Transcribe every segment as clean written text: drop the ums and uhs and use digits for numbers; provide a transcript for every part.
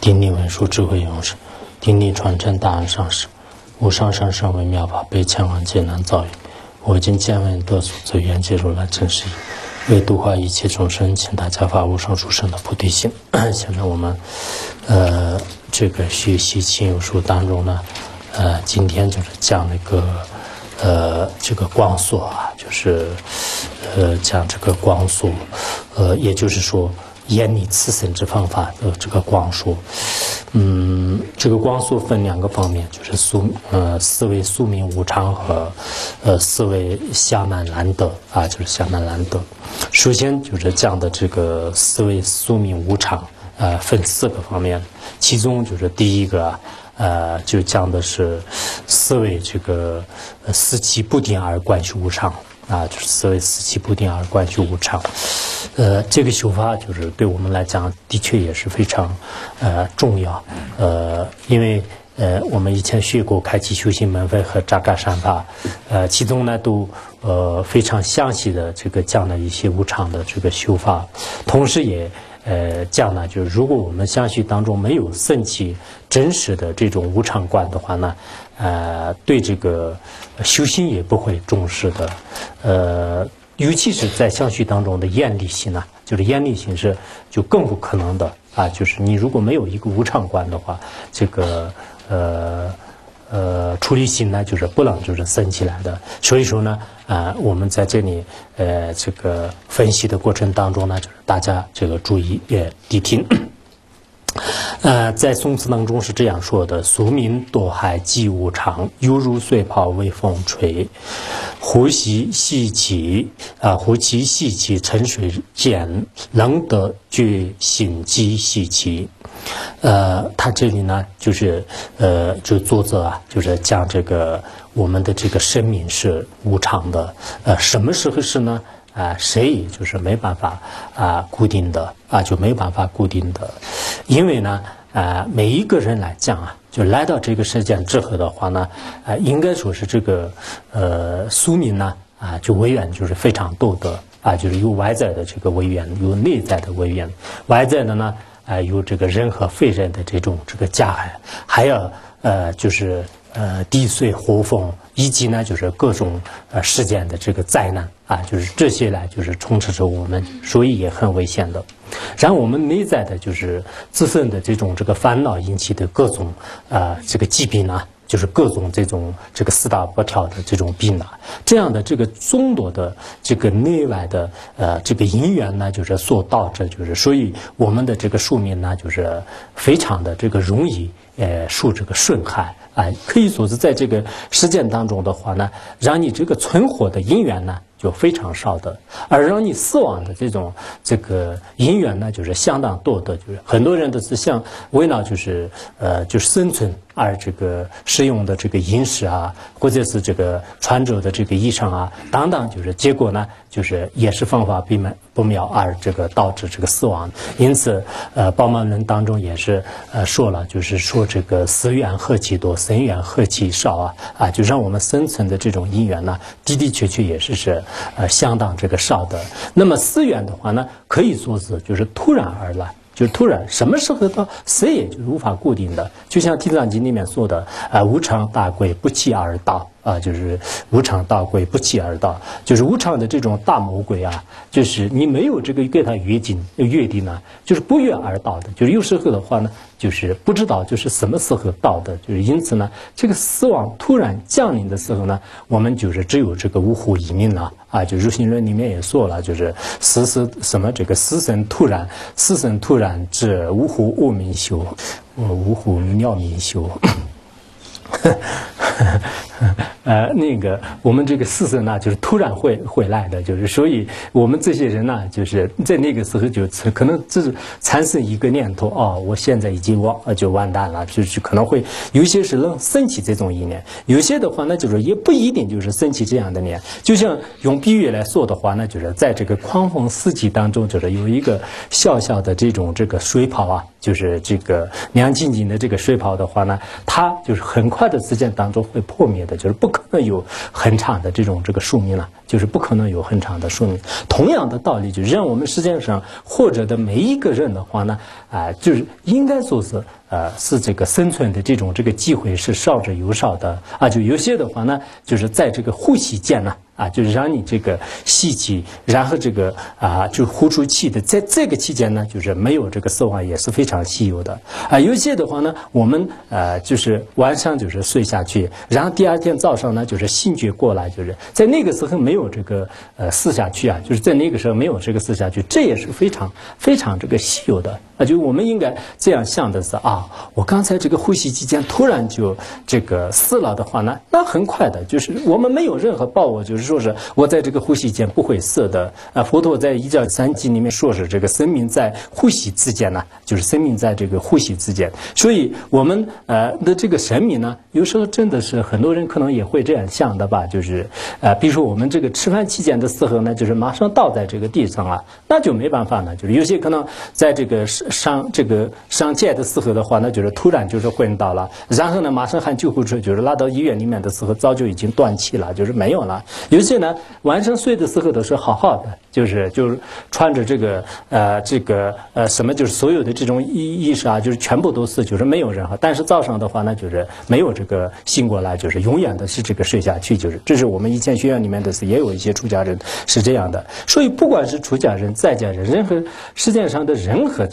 顶礼文殊智慧勇士，顶礼传承大安上师。无上甚深微妙法，被千万劫难遭遇。我今见闻得所，则愿解如来真实义。为度化一切众生，请大家发无上殊胜的菩提心。现在我们这个学习亲友书当中呢，今天就是讲那个这个光速啊，就是讲这个光速，也就是说严理次生之方法的这个光速。这个光速分两个方面，就是思维宿命无常和思维暇满难得啊，就是暇满难得。首先就是讲的这个思维宿命无常，分4个方面，其中就是第一个就讲的是思维这个思其不定而观虚无常啊，就是思维思其不定而观虚无常。这个修法就是对我们来讲的确也是非常重要。因为我们以前学过开启修行门分和扎嘎善法，其中呢都非常详细的这个讲了一些无常的这个修法，同时也讲呢，就是如果我们相续当中没有升起真实的这种无常观的话呢，对这个修行也不会重视的。尤其是在相续当中的厌离心呢，就是厌离心是就更不可能的啊。就是你如果没有一个无常观的话，这个出离心呢，就是不能就是升起来的。所以说呢，我们在这里这个分析的过程当中呢，就是大家这个注意谛听。在宋词当中是这样说的：宿命堕海即无常，犹如碎泡微风吹。呼吸细起沉水间，冷得觉心机细起。他这里呢，就是就作者啊，就是讲这个我们的这个生命是无常的，什么时候是呢？谁也就是没办法固定的就没办法固定的，因为呢每一个人来讲啊，就来到这个世界之后的话呢，应该说是这个宿命呢就违缘就是非常多的就是有外在的这个违缘，有内在的违缘。外在的呢有这个人和非人的这种这个加害，还有就是地水火风，以及呢就是各种事件的这个灾难就是这些呢就是充斥着我们，所以也很危险的。然后我们内在的就是自身的这种这个烦恼引起的各种这个疾病就是各种这种这个四大不调的这种病这样的这个众多的这个内外的这个因缘呢，就是所导致，就是所以我们的这个寿命呢，就是非常的这个容易受这个损害可以说是在这个实践当中的话呢，让你这个存活的因缘呢就非常少的，而让你死亡的这个因缘呢，就是相当多的。就是很多人都是想为了就是生存而这个使用的这个饮食或者是这个穿着的这个衣裳等等，就是结果呢，就是也是方法不妙而这个导致这个死亡。因此宝鬘论当中也是说了，就是说这个死缘何其多，生缘何其少就让我们生存的这种因缘呢，的的确确也是相当这个少的。那么死缘的话呢，可以说是就是突然而来，就是突然什么时候到谁也就是无法固定的。就像《地藏经》里面说的无常大贵不期而到就是无常大贵不期而到，就是无常的这种大魔鬼就是你没有这个跟他约定呢，就是不约而到的。就是有时候的话呢，就是不知道就是什么时候到的，就是因此呢，这个死亡突然降临的时候呢，我们就是只有这个无乎一命了就入心论里面也说了，就是死生突然至无乎无明修，无乎妙明修。那个我们这个死生呢，就是突然会来的，就是所以我们这些人呢，就是在那个时候就可能只是产生一个念头我现在已经就完蛋了，就是可能会有些是能升起这种意念，有些的话呢，就是也不一定就是升起这样的念。就像用比喻来说的话呢，就是在这个狂风四季当中，就是有一个小小的这个水泡就是这个亮晶晶的这个水泡的话呢，它就是很快的时间当中会破灭的，就是不可能有很长的这个寿命了。 就是不可能有很长的寿命。同样的道理，就是让我们世界上活着的每一个人的话呢，就是应该说是是这个生存的这个机会是少之又少的啊。就有些的话呢，就是在这个呼吸间呢。就是让你这个吸气，然后这个就呼出气的，在这个期间呢，就是没有这个死亡也是非常稀有的有些的话呢，我们就是晚上就是睡下去，然后第二天早上呢，就是醒觉过来，就是在那个时候没有这个死下去就是在那个时候没有这个死下去，这也是非常非常这个稀有的就我们应该这样想的是我刚才这个呼吸期间突然就这个死了的话呢，那很快的，就是我们没有任何把握，就是说是我在这个呼吸间不会死的佛陀在《一教三集》里面说是这个生命在呼吸之间呢，就是生命在这个呼吸之间。所以我们的这个生命呢，有时候真的是很多人可能也会这样想的吧，就是比如说我们这个吃饭期间的时候呢，就是马上倒在这个地上那就没办法呢，就是有些可能在这个上街的时候的话，那就是突然就是昏倒了，然后呢马上喊救护车，就是拉到医院里面的时候早就已经断气了，就是没有了。有些呢晚上睡的时候都是好好的，就是穿着这个什么，就是所有的这种衣裳就是全部都是就是没有任何，但是早上的话呢就是没有这个醒过来，就是永远的是这个睡下去，就是这是我们以前学院里面的是也有一些出家人是这样的。所以不管是出家人在家人，任何世界上的任何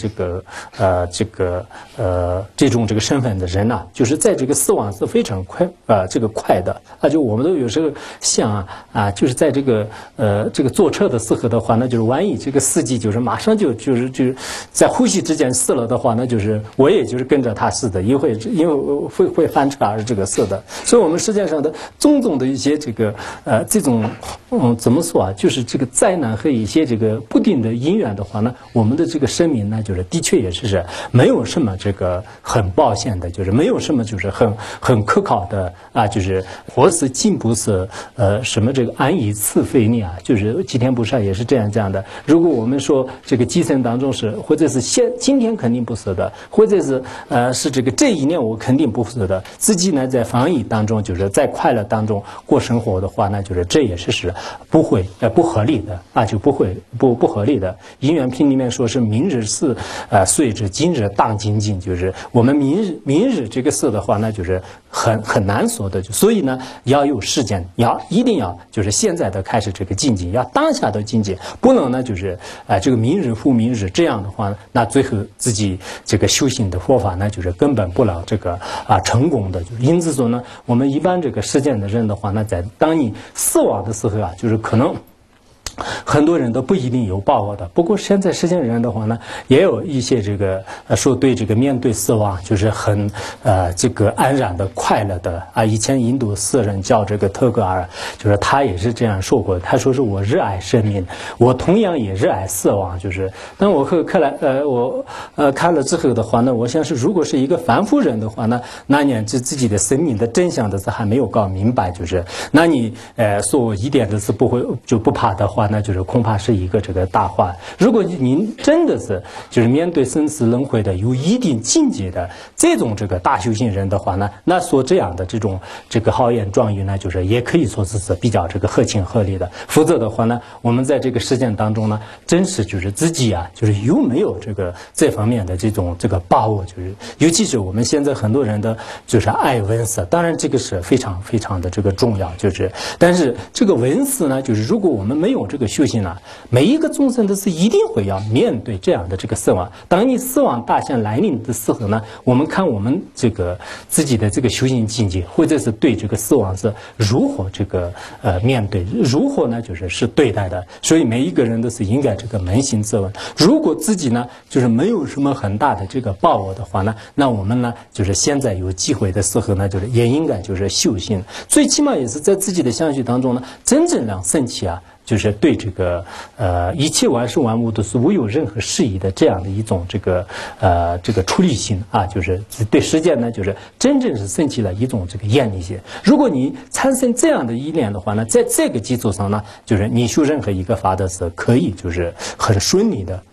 这种身份的人就是在这个死亡是非常快快的就我们都有时候想就是在这个坐车的时候的话，那就是万一这个司机就是马上就在呼吸之间死了的话，那就是我也就是跟着他死的，因为会翻车而这个死的。所以我们世界上的种种的一些这种怎么说就是这个灾难和一些这个不定的因缘的话呢，我们的这个生命呢，就是的确也是没有什么这个很保险的，就是没有什么就是很可靠的就是或是进步是什么这个安以次非逆就是吉田菩萨也是这样讲的。如果我们说这个今生当中是，或者是今天肯定不是的，或者是这一年我肯定不是的，自己呢在防疫当中，就是在快乐当中过生活的话呢，就是这也是不合理的就不合理的。因缘品里面说是明日事岁之今日当今尽，就是我们明日这个事的话呢，就是很难说的。所以呢要有时间，一定要就是现在的开始这个精进，要当下的精进，不能呢就是这个明日复明日，这样的话那最后自己这个修行的佛法呢就是根本不了这个成功的。就是因此说呢，我们一般这个实践的人的话呢，在当你死亡的时候就是可能很多人都不一定有把握的。不过现在实践人的话呢，也有一些这个说对这个面对死亡就是很这个安然的快乐的以前印度诗人叫这个特格尔，就是他也是这样说过，他说是我热爱生命，我同样也热爱死亡。就是当我看了之后的话呢，我想是如果是一个凡夫人的话呢，那你自己的生命的真相的是还没有搞明白，就是那你说我一点都是不怕的话，那就是恐怕是一个这个大话。如果您真的是就是面对生死轮回的有一定境界的这种这个大修行人的话呢，那说这样的这个豪言壮语呢，就是也可以说是比较这个合情合理的。否则的话呢，我们在这个实践当中呢，真是就是自己就是有没有这方面的这个把握，就是尤其是我们现在很多人的就是爱闻思，当然这个是非常非常的这个重要，就是但是这个闻思呢，就是如果我们没有这个修行每一个众生都是一定会要面对这样的这个死亡。当你死亡大限来临的时候呢，我们看我们这个自己的这个修行境界，或者是对这个死亡是如何这个面对，如何呢就是对待的。所以每一个人都是应该这个扪心自问。如果自己呢就是没有什么很大的这个把握的话呢，那我们呢就是现在有机会的时候呢，就是也应该就是修行，最起码也是在自己的相续当中呢，真正让升起就是对这个一切万事万物都是无有任何适宜的这样的一种这个处理性就是对世界呢就是真正是升起了一种这个厌离心。如果你产生这样的依恋的话呢，在这个基础上呢，就是你修任何一个法的是可以就是很顺利的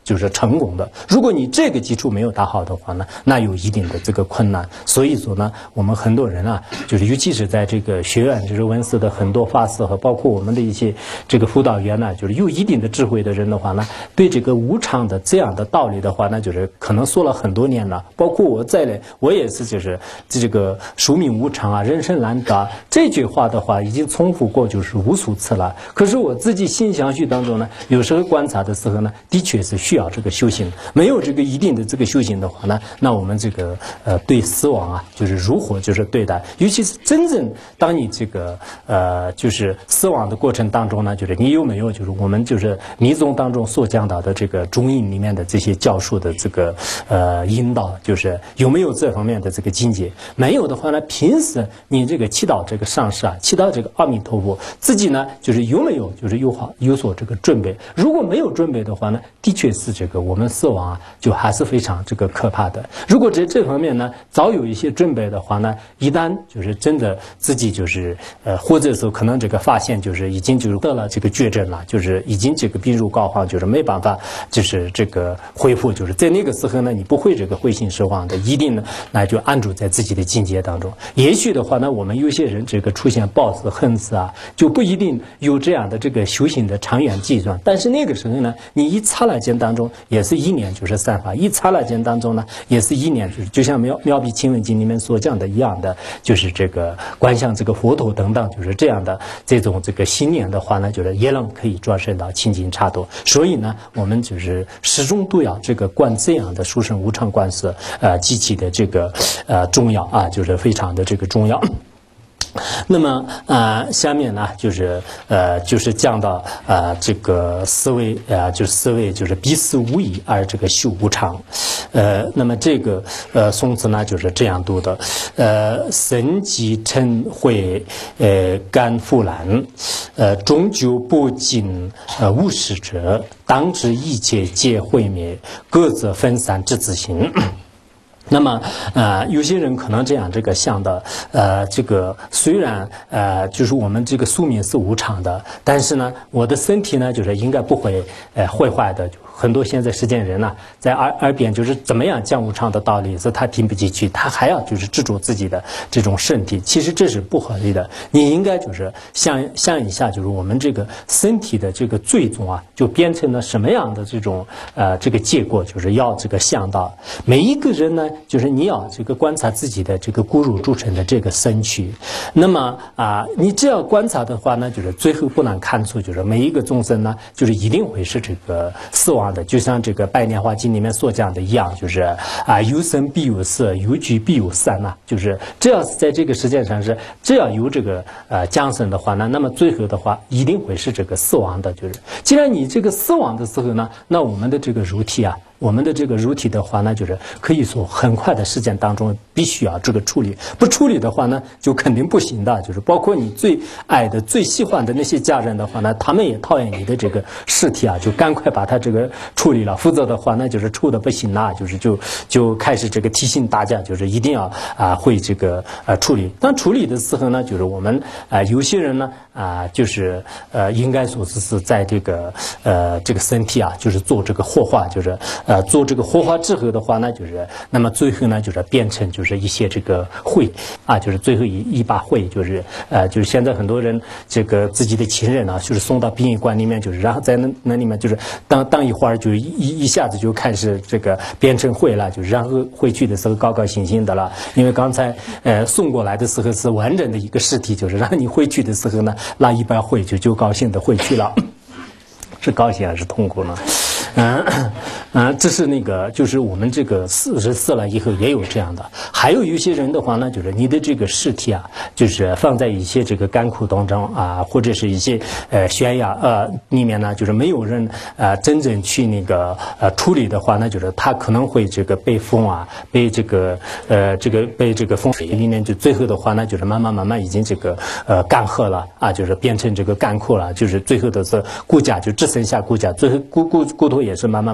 就是成功的。如果你这个基础没有打好的话呢，那有一定的这个困难。所以说呢，我们很多人啊，就是尤其是在这个学院就是文思的很多法师和包括我们的一些这个辅导员呢，就是有一定的智慧的人的话呢，对这个无常的这样的道理的话呢，就是可能说了很多年了。包括我在内，我也是就是这个寿命无常啊，人生难得这句话的话已经重复过就是无数次了。可是我自己心相续当中呢，有时候观察的时候呢，的确是需要这个修行。没有这个一定的这个修行的话呢，那我们这个对死亡啊，就是如何就是对待，尤其是真正当你这个就是死亡的过程当中呢，就是你有没有就是我们就是密宗当中所讲到的这个中印里面的这些教授的这个引导，就是有没有这方面的这个境界？没有的话呢，平时你这个祈祷这个上师啊，祈祷这个阿弥陀佛，自己呢就是有没有就是有所这个准备？如果没有准备的话呢，的确是这个我们死亡啊，就还是非常这个可怕的。如果在这方面呢早有一些准备的话呢，一旦就是真的自己就是或者说可能这个发现就是已经就是得了这个绝症了，就是已经这个病入膏肓，就是没办法就是这个恢复，就是在那个时候呢，你不会这个灰心失望的，一定呢那就安住在自己的境界当中。也许的话呢，我们有些人这个出现暴死恨死啊，就不一定有这样的这个修行的长远计算，但是那个时候呢，你一刹那间当中也是一年就是散发，一刹那间当中呢也是一年就是就像妙笔清文经里面所讲的一样的，就是这个观想这个佛陀等等，就是这样的这种这个心念的话呢，就是也能可以转生到清净刹土。所以呢，我们就是始终都要这个观这样的殊胜无常观是极其的这个重要啊，就是非常的这个重要。那么下面呢就是讲到这个思维就是思维就是彼此无异而这个修无常。那么这个宋词呢就是这样读的：身即嗔恚甘复然，终究不尽无始者，当知一切皆毁灭，各自分散之自行。那么有些人可能这样这个想的这个虽然就是我们这个宿命是无常的，但是呢我的身体呢就是应该不会毁坏的。很多现在实践人呢，在耳边就是怎么样讲无常的道理，是他听不进去，他还要就是执着自己的这种身体，其实这是不合理的。你应该就是想一下，就是我们这个身体的这个最终啊，就变成了什么样的这种这个结果，就是要这个想到每一个人呢，就是你要这个观察自己的这个骨肉铸成的这个身躯。那么你只要观察的话呢，就是最后不难看出，就是每一个众生呢，就是一定会是这个死亡的，就像这个《百年华经》里面所讲的一样，就是有生必有死，有聚必有散呐。就是只要是在这个世界上是只要有这个降生的话呢，那么最后的话一定会是这个死亡的。就是既然你这个死亡的时候呢，那我们的这个肉体啊。我们的这个肉体的话呢，就是可以说很快的时间当中必须要这个处理，不处理的话呢，就肯定不行的。就是包括你最爱的、最喜欢的那些家人的话呢，他们也讨厌你的这个尸体啊，就赶快把它这个处理了，否则的话呢，就是处的不行了，就是就开始这个提醒大家，就是一定要会这个处理。当处理的时候呢，就是我们有些人呢就是应该说是在这个这个身体啊，就是做这个火化，就是做这个火化之后的话呢，就是那么最后呢，就是变成就是一些这个灰啊，就是最后一把灰，就是就是现在很多人这个自己的亲人啊，就是送到殡仪馆里面，就是然后在那里面就是当一会儿就一下子就开始这个变成灰了，就是然后回去的时候高高兴兴的了，因为刚才送过来的时候是完整的一个尸体，就是让你回去的时候呢，那一把灰就高兴的回去了，是高兴还是痛苦呢？这是那个，就是我们这个死了以后也有这样的。还有一些人的话呢，就是你的这个尸体啊，就是放在一些这个干枯当中啊，或者是一些悬崖里面呢，就是没有人真正去那个处理的话呢，就是它可能会这个被风啊，被这个被这个风水里面，就最后的话呢，就是慢慢已经这个干涸了啊，就是变成这个干枯了，就是最后的是骨架就只剩下骨架，最后骨头也是慢慢就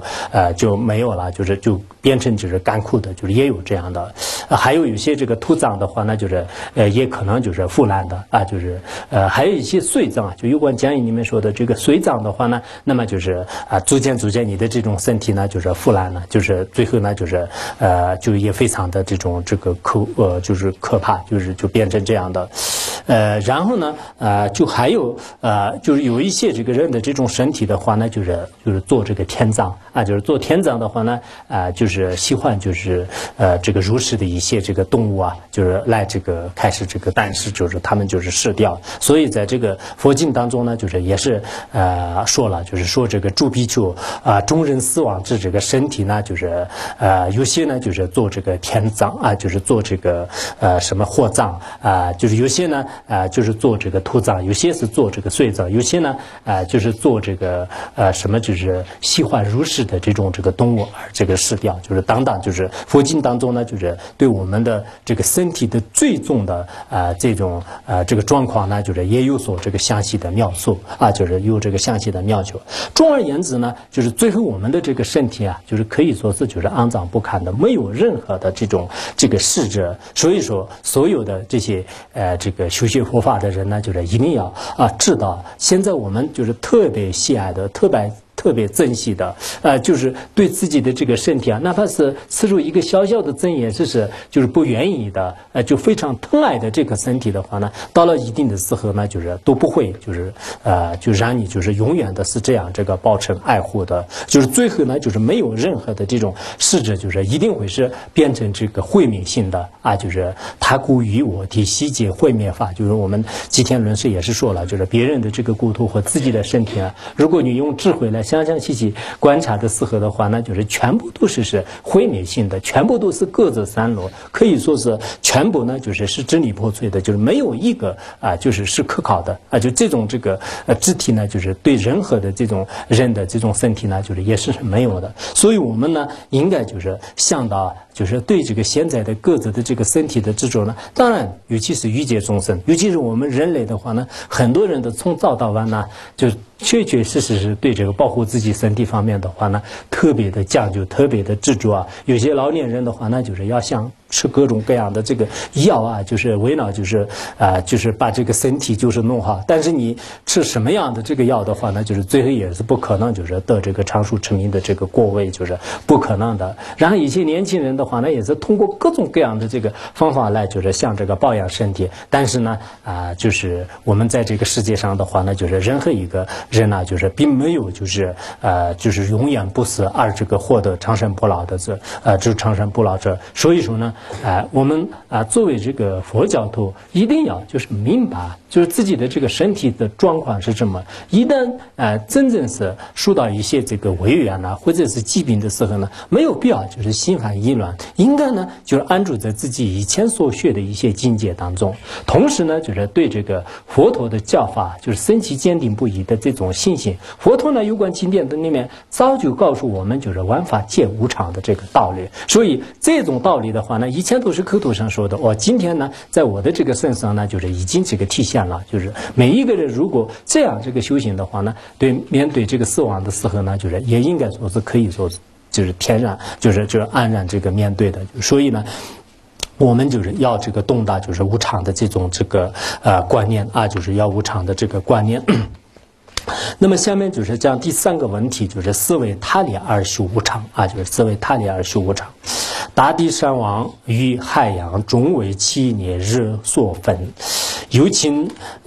就没有了，就变成就是干枯的，就是也有这样的。还有些这个土葬的话呢，就是也可能就是腐烂的啊，就是还有一些髓脏啊，就有关讲义里面说的这个髓脏的话呢，那么就是逐渐你的这种身体呢就是腐烂了，就是最后呢就是就也非常的这个就是可怕，就变成这样的。然后呢就还有就是有一些这个人的这种身体的话呢，就是做这个天葬啊，就是做天葬的话呢就是喜欢就是这个入世的一些这个动物啊，就是来这个开始这个诞生，就是他们就是死掉。所以在这个佛经当中呢，就是也是说了，就是说这个诸比丘众人死亡之这个身体呢，就是有些呢就是做这个天葬啊，就是做这个什么火葬就是有些呢就是做这个土葬，有些是做这个髓葬，有些呢就是做这个什么就是喜欢入世的这个动物而这个死掉，就是等等，就是佛经当中呢，就是对我们的这个身体的最终的这种这个状况呢，就是也有所这个详细的描述啊，就是有这个详细的描述。总而言之呢，就是最后我们的这个身体啊，就是可以说是就是肮脏不堪的，没有任何的这个实质。所以说，所有的这些这个修学佛法的人呢，就是一定要知道，现在我们就是特别喜爱的，特别珍惜的，就是对自己的这个身体啊，哪怕是吃出一个小小的针眼，就是不愿意的，就非常疼爱的这个身体的话呢，到了一定的时候呢，就是都不会，就让你就是永远的是这样这个保持爱护的，就是最后呢，就是没有任何的这种实质，就是一定会是变成这个毁灭性的啊，就是他故于我体悉皆毁灭法，就是我们吉田论师也是说了，就是别人的这个骨头和自己的身体啊，如果你用智慧来详详细细观察的时候的话呢，就是全部都是毁灭性的，全部都是各自散落，可以说是全部呢是支离破碎的，就是没有一个是可靠的就这种这个肢体呢，就是对任何的这种人的这种身体呢，就是也是没有的。所以我们呢应该就是想到，就是对这个现在的各自的这个身体的执着呢，当然尤其是欲界众生，尤其是我们人类的话呢，很多人的从早到晚呢，就确确实实是对这个保护自己身体方面的话呢，特别的讲究，特别的执着啊。有些老年人的话呢，就是要想吃各种各样的这个药啊，就是为了就是把这个身体就是弄好。但是你吃什么样的这个药的话呢，就是最后也是不可能就是得这个长寿持明的这个果位，就是不可能的。然后一些年轻人的话呢，也是通过各种各样的这个方法来就是像这个保养身体。但是呢就是我们在这个世界上的话呢，就是任何一个人呢，就是并没有就是永远不死而这个获得长生不老的就是长生不老者。所以说呢我们作为这个佛教徒，一定要就是明白，就是自己的这个身体的状况是什么。一旦真正是受到一些这个违缘或者是疾病的时候呢，没有必要就是心烦意乱，应该呢就是安住在自己以前所学的一些境界当中，同时呢就是对这个佛陀的教法就是深其坚定不移的这种信心。佛陀呢有关经典的里面早就告诉我们，就是万法皆无常的这个道理。所以这种道理的话呢，以前都是口头上说的，今天呢在我的这个身上呢，就是已经这个体现了。就是每一个人如果这样这个修行的话呢，面对这个死亡的时候呢，就是也应该说是可以说就是天然就是安然这个面对的。所以呢我们就是要这个懂得就是无常的这种这个观念就是要无常的这个观念。那么下面就是讲第三个问题，就是思维他力而修无常就是思维他力而修无常。大地山王于海洋终为其孽日所分，由情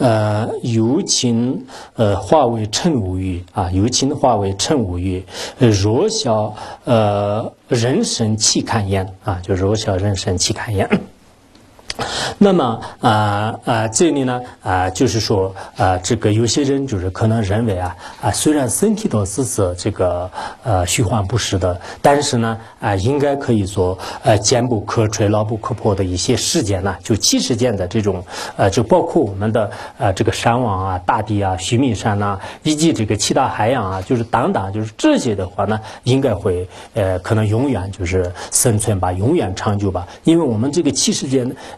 化为尘无欲由情化为尘无欲，弱小人生岂堪言就弱小人生岂堪言。那么这里呢就是说这个有些人就是可能认为虽然身体都是这个虚幻不实的，但是呢应该可以说坚不可摧牢不可破的一些事件呢，就70件的这种就包括我们的这个山王大地须弥山以及这个其他海洋就是等等，就是这些的话呢，应该会可能永远就是生存吧，永远长久吧。因为我们这个70件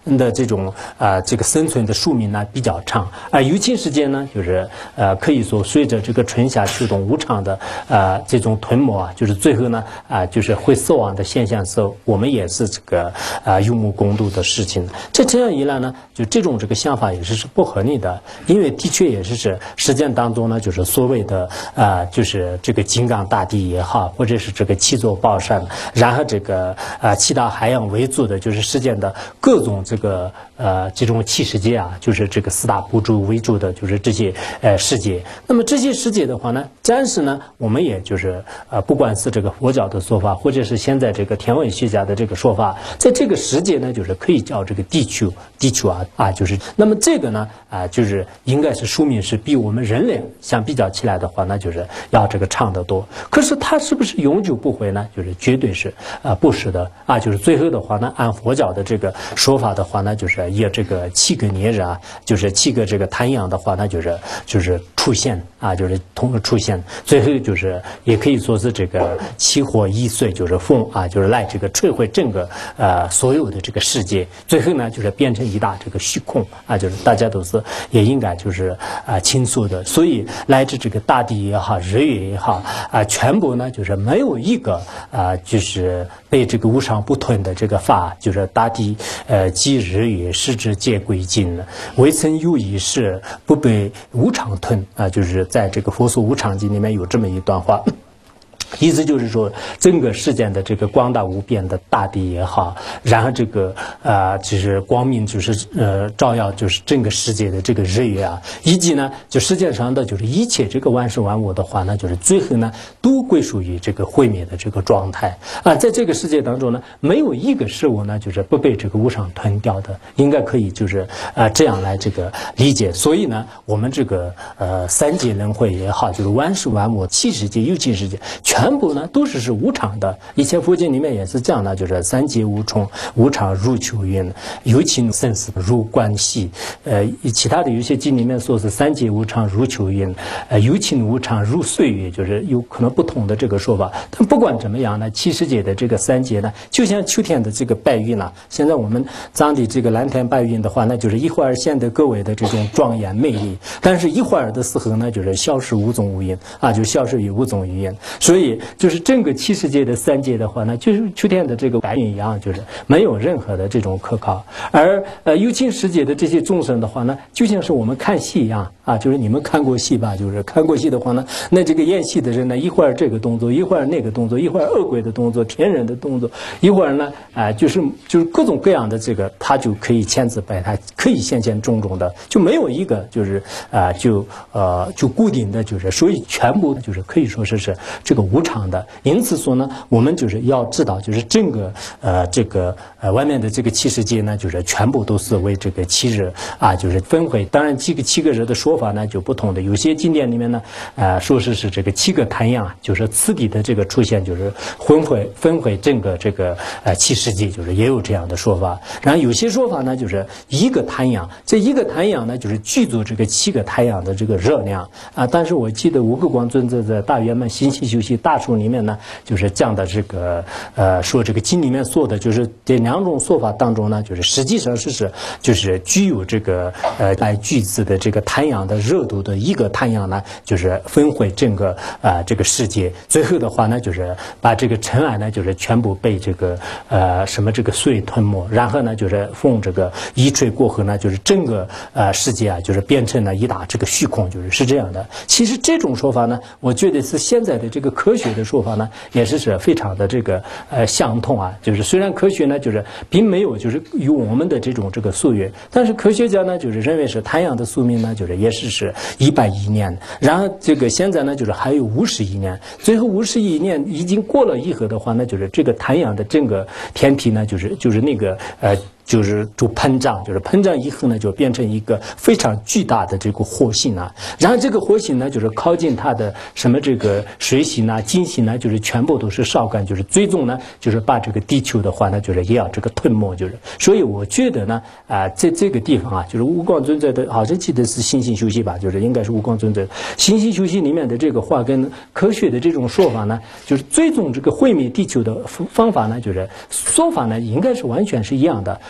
的这种这个生存的寿命呢比较长，而有情世界呢，就是可以说随着这个春夏秋冬无常的这种吞没啊，就是最后呢就是会死亡的现象时候，我们也是这个有目共睹的事情。这样一来呢，就这种这个想法也是不合理的，因为的确也是实践当中呢，就是所谓的就是这个金刚大地也好，或者是这个七座宝山，然后这个七大海洋为主的就是实践的各种这个这种七世界啊，就是这个四大部洲为主的就是这些世界。那么这些世界的话呢，暂时呢，我们也就是不管是这个佛教的说法，或者是现在这个天文学家的这个说法，在这个世界呢，就是可以叫这个地球就是那么这个呢就是应该是寿命是比我们人类相比较起来的话，那就是要这个长得多。可是它是不是永久不回呢？就是绝对是不是的就是最后的话呢，按佛教的这个说法的话呢，就是以这个7个年日就是7个这个太阳的话，那就是出现就是同时出现，最后就是也可以说是这个7火1水就是风就是来这个摧毁整个所有的这个世界，最后呢就是变成一大这个虚空就是大家都是也应该就是清楚的。所以来自这个大地也好，日月也好全部呢就是没有一个就是被这个无常不吞的这个法，就是大地即日月时之皆归尽，未曾有一事不被无常吞就是在这个佛说无常经里面有这么一段话。意思就是说，整个世间的这个广大无边的大地也好，然后这个就是光明就是照耀就是整个世界的这个日月以及呢就世界上的就是一切这个万事万物的话呢，就是最后呢都归属于这个毁灭的这个状态在这个世界当中呢，没有一个事物呢就是不被这个无常吞掉的，应该可以就是这样来这个理解。所以呢，我们这个三界轮回也好，就是万事万物七世界有情世界全部呢都是无常的。以前佛经里面也是这样的，就是三界无常，无常如秋云，有情生死如关系。其他的有些经里面说是三界无常如秋云，有情无常如岁月，就是有可能不同的这个说法。但不管怎么样呢，七世界的这个三界呢，就像秋天的这个白云呢，现在我们藏地这个蓝天白云的话，那就是一会儿显得格外的这种庄严魅力，但是一会儿的时候呢，就是消失无踪无影就消失于无踪无影。所以就是整个七世界的三界的话呢，就是秋天的这个白云一样，就是没有任何的这种可靠。而有情世界的这些众生的话呢，就像是我们看戏一样就是你们看过戏吧？就是看过戏的话呢，那这个演戏的人呢，一会儿这个动作，一会儿那个动作，一会儿恶鬼的动作，天人的动作，一会儿呢就是各种各样的这个，他就可以千姿百态，可以现种种的，就没有一个就是就固定的，就是所以全部就是可以说是这个无常的。因此说呢，我们就是要知道，就是整个这个外面的这个七世界呢，就是全部都是为这个七日就是分回。当然七个日的说法呢就不同的，有些经典里面呢说是这个7个太阳就是次第的这个出现，就是分回整个这个七世界，就是也有这样的说法。然后有些说法呢就是一个太阳，这一个太阳呢就是具足这个7个太阳的这个热量但是我记得无垢光尊者在大圆满心性修习大书里面呢，就是讲的这个说这个经里面说的就是这2种说法当中呢，就是实际上就是具有这个来具足的这个太阳的热度的一个太阳呢，就是分回整个这个世界。最后的话呢，就是把这个尘埃呢，就是全部被这个什么这个水吞没，然后呢就是风这个一吹过后呢，就是整个世界就是变成了一大这个虚空，就是这样的。其实这种说法呢，我觉得是现在的这个科学的说法呢，也是非常的这个相同就是虽然科学呢就是并没有就是有我们的这种这个溯源，但是科学家呢就是认为是太阳的寿命呢就是也是110年，然后这个现在呢就是还有51年，最后51年已经过了以后的话呢，就是这个太阳的整个天体呢就是那个就是膨胀，就是膨胀以后呢，就变成一个非常巨大的这个火星然后这个火星呢，就是靠近它的什么这个水星金星就是全部都是烧干，就是最终呢，就是把这个地球的话呢，就是也要这个吞没，就是。所以我觉得呢，在这个地方就是无光尊者的，好像记得是心性修习吧，就是应该是无光尊者心性修习里面的这个话跟科学的这种说法呢，就是最终这个毁灭地球的方法呢，就是说法呢，应该是完全是一样的。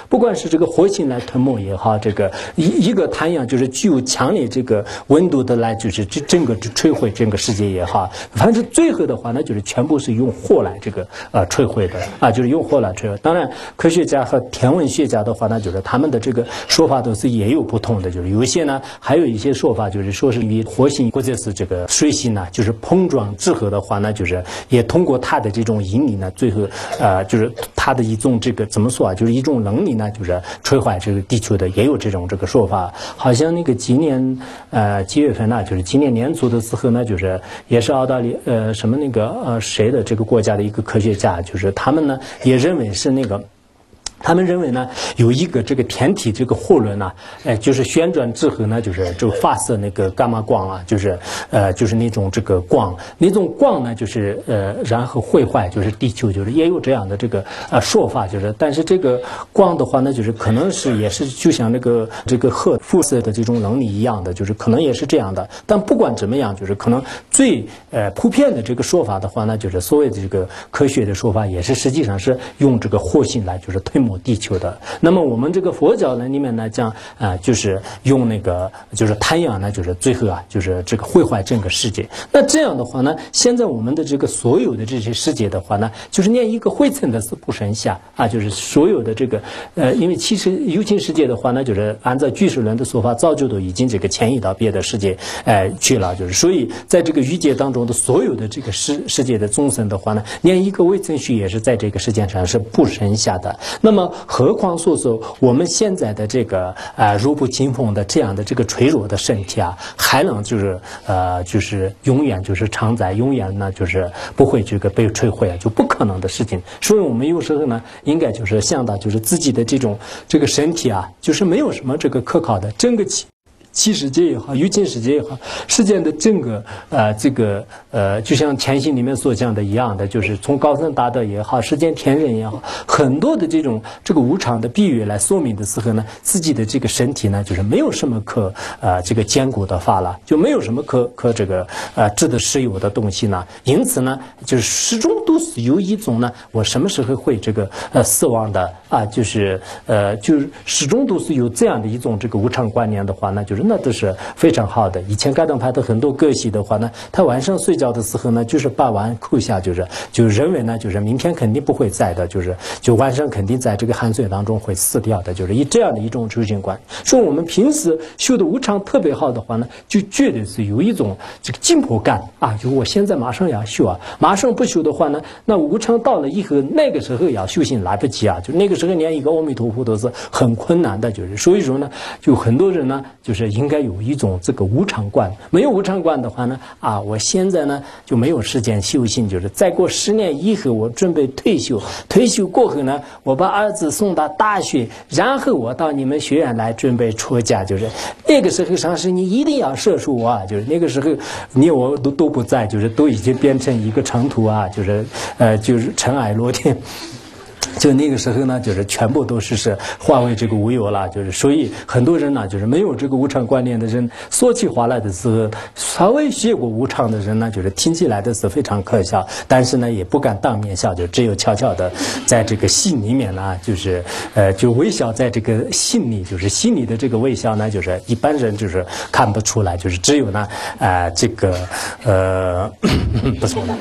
不管是这个火星来吞没也好，这个一个太阳就是具有强烈这个温度的来就是整个摧毁整个世界也好，反正最后的话呢，就是全部是用火来这个摧毁的啊，就是用火来摧毁。当然，科学家和天文学家的话呢，就是他们的这个说法都是也有不同的，就是有一些呢，还有一些说法就是说是与火星或者是这个水星呢，就是碰撞之后的话呢，就是也通过它的这种引力呢，最后就是它的一种这个怎么说啊，就是一种能力呢，就是摧毁这个地球的，也有这个说法。好像那个今年几月份呢，就是今年年初的时候呢，就是也是澳大利什么那个谁的这个国家的一个科学家，就是他们呢也认为是那个。他们认为呢，有一个这个天体这个货轮呢，就是旋转之后呢，就是就发射那个伽马光啊，就是那种这个光，那种光呢，就是然后毁坏就是地球，就是也有这样的这个说法，就是但是这个光的话呢，就是可能是也是就像这个核辐射的这种能力一样的，就是可能也是这样的。但不管怎么样，就是可能最普遍的这个说法的话呢，就是所谓的这个科学的说法，也是实际上是用这个火星来就是吞没地球的。那么我们这个佛教呢里面呢讲就是用那个就是太阳呢就是最后啊就是这个毁坏整个世界。那这样的话呢，现在我们的这个所有的这些世界的话呢，就是连一个灰尘的是不剩下啊，就是所有的这个因为其实有情世界的话呢，就是按照居士论的说法，早就都已经这个迁移到别的世界去了，就是所以在这个欲界当中的所有的这个世界的众生的话呢，连一个微尘虚也是在这个世界上是不剩下的。那么何况说是我们现在的这个弱不禁风的这样的这个脆弱的身体啊，还能就是永远就是常在，永远呢就是不会这个被摧毁啊，就不可能的事情。所以我们有时候呢，应该就是想到就是自己的这个身体啊，就是没有什么这个可靠的整个气世界也好，有情世界也好，世间的整个就像天心里面所讲的一样的，就是从高僧大德也好，世间天人也好，很多的这个无常的比喻来说明的时候呢，自己的这个身体呢，就是没有什么可这个坚固的法了，就没有什么可这个值得持有的东西呢。因此呢，就是始终都是有一种呢，我什么时候会这个死亡的啊，就是始终都是有这样的一种这个无常观念的话呢，就是那都是非常好的。以前盖登派的很多歌戏的话呢，他晚上睡觉的时候呢，就是把碗扣下，就认为呢，就是明天肯定不会在的，就晚上肯定在这个酣睡当中会死掉的，就是以这样的一种修行观。说我们平时修的无常特别好的话呢，就绝对是有一种这个紧迫感啊，就我现在马上要修啊，马上不修的话呢，那无常到了以后，那个时候要修行来不及啊，就那个时候连一个阿弥陀佛都是很困难的，就是所以说呢，就很多人呢，就是应该有一种这个无常观。没有无常观的话呢，啊，我现在呢就没有时间修行，就是再过10年以后我准备退休，退休过后呢，我把儿子送到大学，然后我到你们学院来准备出家，就是那个时候上师你一定要摄受我啊，就是那个时候你我都不在，就是都已经变成一个尘土啊，就是尘埃落定。就那个时候呢，就是全部都是化为这个无有了，就是所以很多人呢，就是没有这个无常观念的人，说起话来的时候，稍微学过无常的人呢，就是听起来的是非常可笑，但是呢，也不敢当面笑，就只有悄悄的在这个心里面呢，就是就微笑在这个心里，就是心里的这个微笑呢，就是一般人就是看不出来，就是只有呢，这个不说了。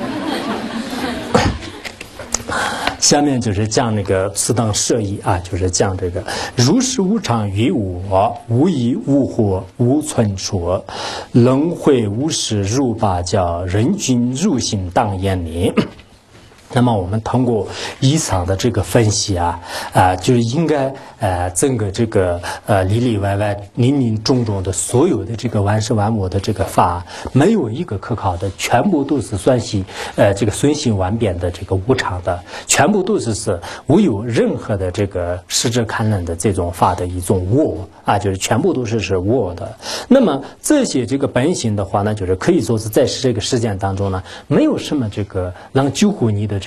下面就是讲那个此等摄意啊，就是讲这个如是无常于我，无依无惑无存说，轮回无始如八教，人君如心当眼里。那么我们通过以上的这个分析啊，就是应该整个这个里里外外林林种种的所有的这个万事万物的这个法，没有一个可靠的，全部都是这个瞬息万变的这个无常的，全部都是无有任何的这个实质堪能的这种法的一种我啊，就是全部都是我的。那么这些这个本性的话呢，就是可以说是在这个实践当中呢，没有什么这个能救护你的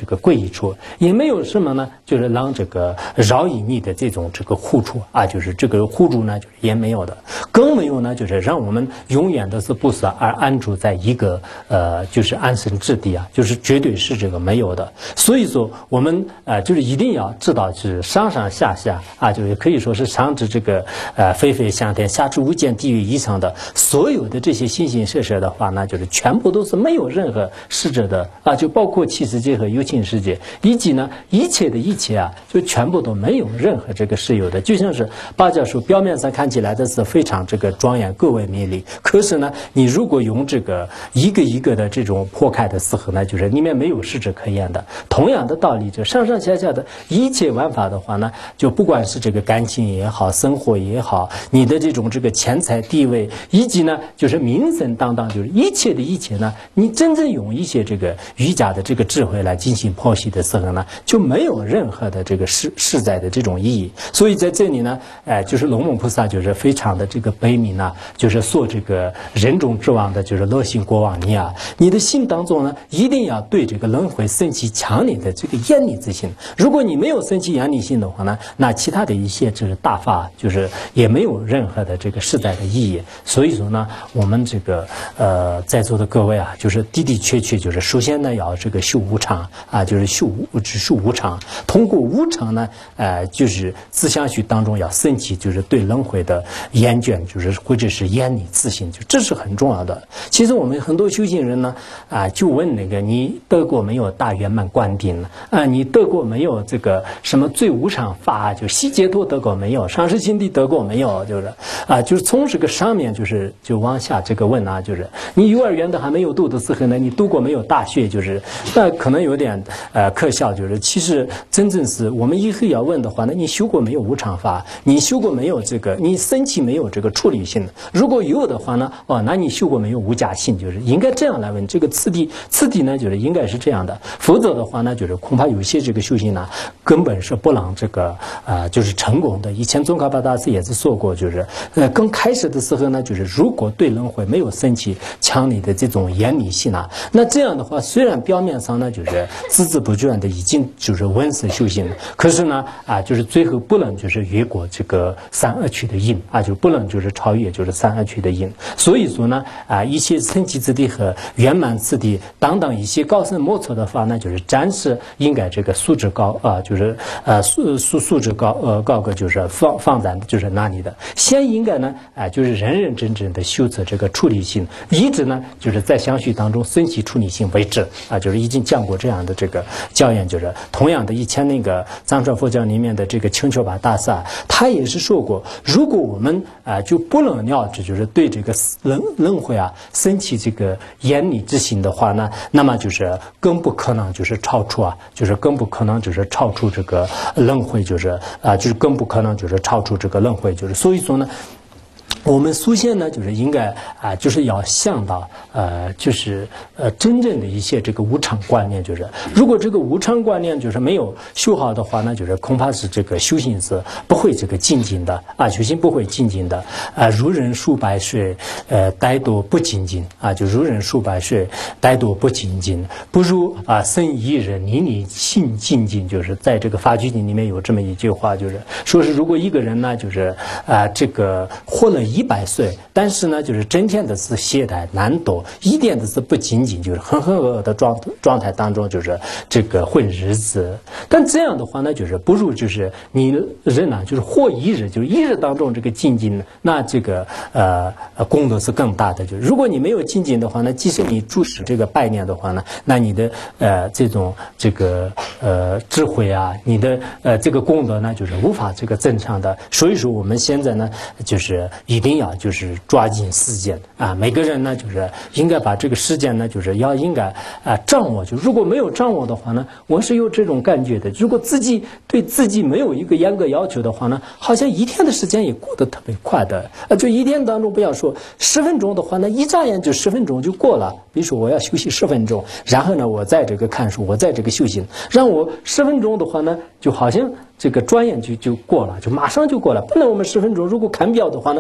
这个贵益处，也没有什么呢，就是让这个饶益你的这种这个护处啊，就是这个护处呢，就是也没有的，更没有呢，就是让我们永远的是不死而安住在一个就是安身之地啊，就是绝对是这个没有的。所以说我们就是一定要知道，就是上上下下啊，就是可以说是上至这个飞飞向天，下至无间地狱以上的所有的这些形形色色的话呢，就是全部都是没有任何实质的啊，就包括器世界和有情世界，以及呢一切的一切啊，就全部都没有任何这个实有的。就像是芭蕉树表面上看起来的是非常这个庄严，各为美丽，可是呢，你如果用这个一个一个的这种破开的时候呢，就是里面没有实质可言的。同样的道理，就上上下下的一切玩法的话呢，就不管是这个感情也好，生活也好，你的这种这个钱财地位，以及呢就是名声当当，就是一切的一切呢，你真正用一些这个瑜伽的这个智慧来进行剖析的时候呢，就没有任何的这个实在的这种意义。所以在这里呢，就是龙猛菩萨就是非常的这个悲悯啊，就是说这个人中之王的，就是乐心国王你啊，你的心当中呢，一定要对这个轮回升起强烈的这个厌离之心。如果你没有升起厌离心的话呢，那其他的一些就是大法，就是也没有任何的这个实在的意义。所以说呢，我们这个在座的各位啊，就是的的确确就是首先呢要这个修无常啊，就是修无常，通过无常呢，就是思想学当中要升起就是对轮回的厌倦，就是或者是厌离自信，就这是很重要的。其实我们很多修行人呢，就问那个你得过没有大圆满灌顶啊？你得过没有这个什么最无常法？就悉解脱得过没有？上师心地得过没有？就是从这个上面就往下这个问啊，就是你幼儿园的还没有读的时候呢，你读过没有大学？就是那可能有点可笑，就是其实真正是我们以后要问的话呢，你修过没有无常法？你修过没有这个？你升起没有这个处理性？如果有的话呢，那你修过没有无假性？就是应该这样来问。这个次第呢，就是应该是这样的，否则的话呢，就是恐怕有些这个修行呢，根本是不能这个就是成功的。以前宗喀巴大师也是说过，就是刚开始的时候呢，就是如果对轮回没有升起强烈的这种厌离性啊，那这样的话，虽然表面上呢就是孜孜不倦的已经就是闻思修行，可是呢就是最后不能就是越过这个三恶趣的因啊，就不能就是超越就是三恶趣的因。所以说呢一些升起之地和圆满之地等等一些高深莫测的话呢，就是暂时应该这个素质高就是素质高个就是放在就是那里的。先应该呢就是认认真真的修持这个处理性，一直呢就是在相续当中升起处理性为止啊，就是已经讲过这样的这个教言。就是同样的，以前那个藏传佛教里面的这个清秋巴大师他也是说过，如果我们就不能了知，就是对这个轮回升起这个厌离之心的话呢，那么就是更不可能就是超出就是更不可能就是超出这个轮回，就是更不可能就是超出这个轮回，就是所以说呢。我们首先呢，就是应该就是要想到就是真正的一些这个无常观念，就是如果这个无常观念就是没有修好的话呢，就是恐怕是这个修行是不会这个精进的修行不会精进的如人数百岁怠惰不精进就如人数百岁怠惰不精进，不如生一日你心精进。就是在这个法句经里面有这么一句话，就是说是如果一个人呢，就是这个活了100岁，但是呢，就是整天的是懈怠懒惰，一点的是不精进，就是浑浑噩噩的状态当中，就是这个混日子。但这样的话呢，就是不如就是你人呢，就是活一日，就是一日当中这个精进，那这个功德是更大的。就是如果你没有精进的话呢，即使你注释这个拜念的话呢，那你的这种这个智慧你的这个功德呢，就是无法这个增强的。所以说我们现在呢，就是一定要就是抓紧时间每个人呢就是应该把这个时间呢就是应该掌握。就如果没有掌握的话呢，我是有这种感觉的，如果自己对自己没有一个严格要求的话呢，好像一天的时间也过得特别快的就一天当中不要说10分钟的话呢，一眨眼就10分钟就过了。比如说我要休息10分钟，然后呢我在这个看书，我在这个修行，让我10分钟的话呢，就好像这个转眼就过了，就马上就过了。不能我们10分钟如果看表的话呢，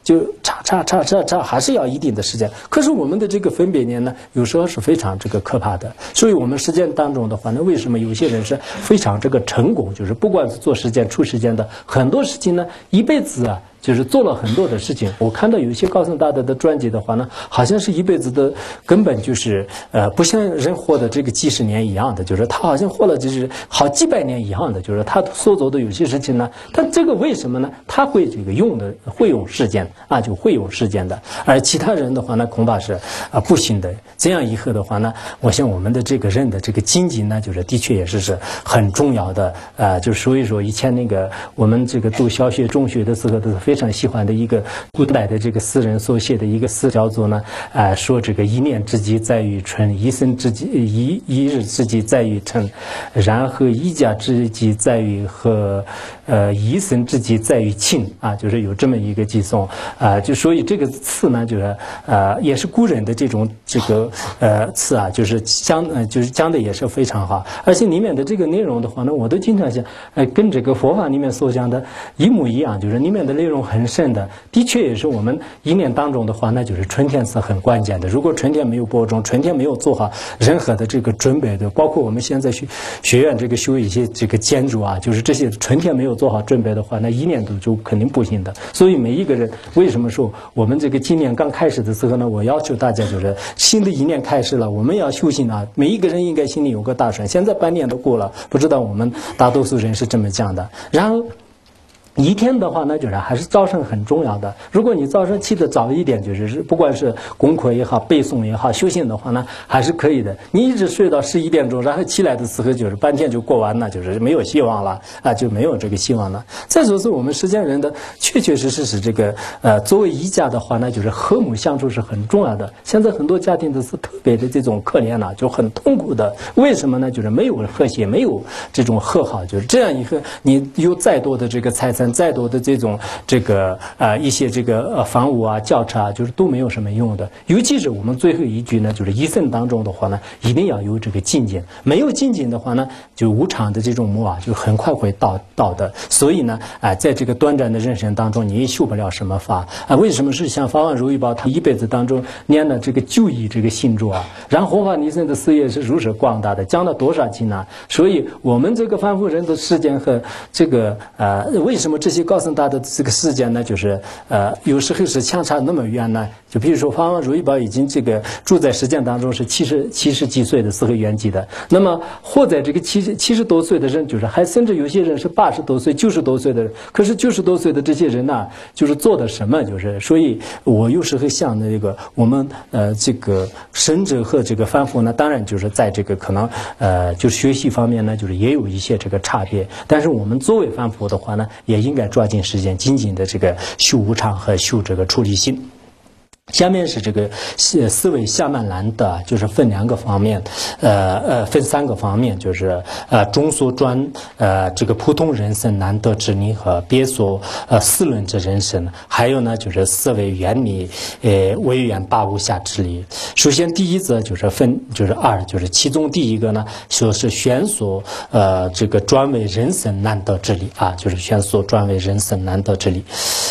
就差，还是要一定的时间。可是我们的这个分别念呢，有时候是非常这个可怕的。所以我们实践当中的话呢，为什么有些人是非常这个成功，就是不管是做实践、出实践的很多事情呢，一辈子啊。就是做了很多的事情，我看到有些高僧大德的传记的话呢，好像是一辈子的根本就是不像人活的这个几十年一样的，就是他好像活了就是好几百年一样的，就是他所做的有些事情呢，但这个为什么呢？他会这个会用实践啊，就会用实践的，而其他人的话呢，恐怕是不行的。这样以后的话呢，我想我们的这个人的这个精进呢，就是的确也是很重要的就所以说以前那个我们这个读小学、中学的时候都是非常喜欢的一个古代的这个诗人所写的一个诗，叫做呢，说这个一念之计在于春，一生之计一日之计在于晨，然后一家之计在于和，一生之计在于庆啊，就是有这么一个寄送就所以这个词呢，就是也是古人的这种这个词啊，就是讲的也是非常好，而且里面的这个内容的话呢，我都经常想，跟这个佛法里面所讲的一模一样，就是里面的内容很深的，的确也是我们一年当中的话，那就是春天是很关键的。如果春天没有播种，春天没有做好任何的这个准备的，包括我们现在学院这个修一些这个建筑啊，就是这些春天没有做好准备的话，那一年都就肯定不行的。所以每一个人，为什么说我们这个今年刚开始的时候呢，我要求大家就是新的一年开始了，我们要修行啊，每一个人应该心里有个打算。现在半年都过了，不知道我们大多数人是这么讲的。然后一天的话呢，就是还是早晨很重要的。如果你早上起得早一点，就是不管是功课也好、背诵也好、修行的话呢，还是可以的。你一直睡到11点钟，然后起来的时候就是半天就过完了，就是没有希望了啊，就没有这个希望了。再说是我们实践人的确实是这个作为一家的话呢，就是和睦相处是很重要的。现在很多家庭都是特别的这种可怜了，就很痛苦的。为什么呢？就是没有和谐，没有这种和好，就是这样以后，你有再多的这个财产。再多的这种这个一些这个房屋啊、轿车啊，就是都没有什么用的。尤其是我们最后一句呢，就是一生当中的话呢，一定要有这个精进。没有精进的话呢，就无常的这种魔啊，就很快会到的。所以呢，在这个短暂的人生当中，你也修不了什么法为什么是像法王如意宝他一辈子当中念了这个9亿这个信咒啊，然后弘法利生的事业是如此广大的，讲了多少经啊？所以我们这个凡夫人的时间和这个为什么这些高僧大德的这个时间呢，就是有时候是相差那么远呢？就比如说法王如意宝已经这个住在实践当中是70几岁的时候圆寂的，那么活在这个70多岁的人，就是还甚至有些人是80多岁、90多岁的人，可是90多岁的这些人呢，就是做的什么？就是所以我有时候想的这个我们这个圣者和这个凡夫呢，当然就是在这个可能就学习方面呢，就是也有一些这个差别，但是我们作为凡夫的话呢，也应该抓紧时间，紧紧的这个修无常和修这个出离心。下面是这个思维下曼难得，就是分2个方面，分3个方面，就是中所专这个普通人生难得之理和别所思论之人生，还有呢就是思维远理唯远八无暇之理。首先第一则就是分就是2，就是其中第一个呢说是选所这个专为人生难得之理啊，就是选所专为人生难得之理。